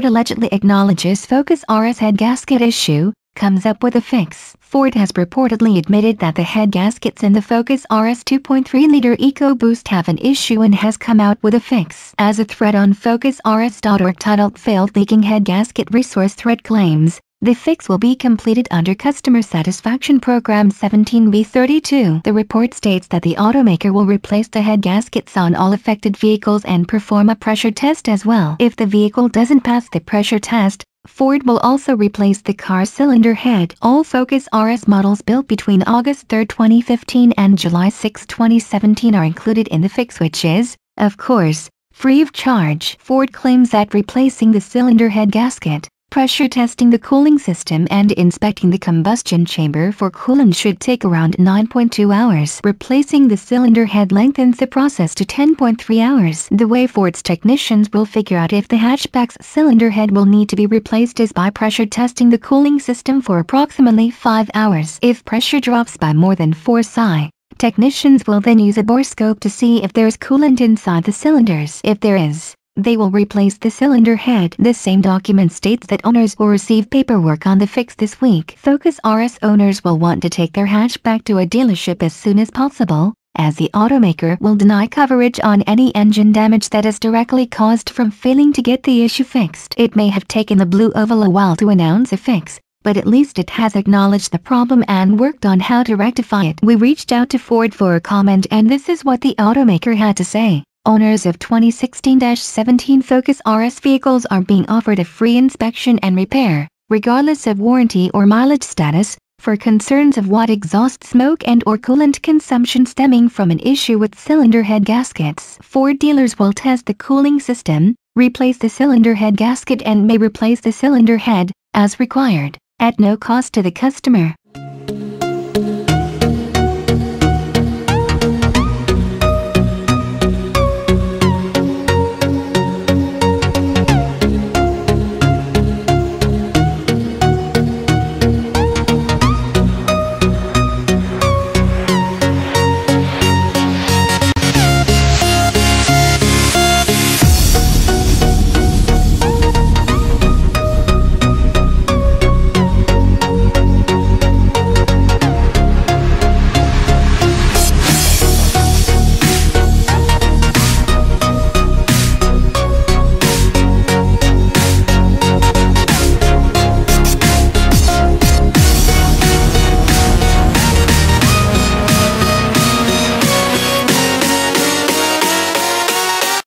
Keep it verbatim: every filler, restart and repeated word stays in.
Ford allegedly acknowledges Focus R S head gasket issue, comes up with a fix. Ford has reportedly admitted that the head gaskets in the Focus R S two point three liter EcoBoost have an issue and has come out with a fix. As a thread on focus R S dot org titled Failed Leaking Head Gasket Resource Thread claims, the fix will be completed under Customer Satisfaction Program seventeen B thirty-two. The report states that the automaker will replace the head gaskets on all affected vehicles and perform a pressure test as well. If the vehicle doesn't pass the pressure test, Ford will also replace the car cylinder head. All Focus R S models built between August third twenty fifteen and July sixth twenty seventeen are included in the fix, which is, of course, free of charge. Ford claims that replacing the cylinder head gasket, pressure testing the cooling system and inspecting the combustion chamber for coolant should take around nine point two hours. Replacing the cylinder head lengthens the process to ten point three hours. The way Ford's technicians will figure out if the hatchback's cylinder head will need to be replaced is by pressure testing the cooling system for approximately five hours. If pressure drops by more than four psi, technicians will then use a borescope to see if there is coolant inside the cylinders. If there is, they will replace the cylinder head. The same document states that owners will receive paperwork on the fix this week. Focus R S owners will want to take their hatchback to a dealership as soon as possible, as the automaker will deny coverage on any engine damage that is directly caused from failing to get the issue fixed. It may have taken the Blue Oval a while to announce a fix, but at least it has acknowledged the problem and worked on how to rectify it. We reached out to Ford for a comment, and this is what the automaker had to say. Owners of twenty sixteen seventeen Focus R S vehicles are being offered a free inspection and repair, regardless of warranty or mileage status, for concerns of watt exhaust smoke and or coolant consumption stemming from an issue with cylinder head gaskets. Ford dealers will test the cooling system, replace the cylinder head gasket and may replace the cylinder head, as required, at no cost to the customer.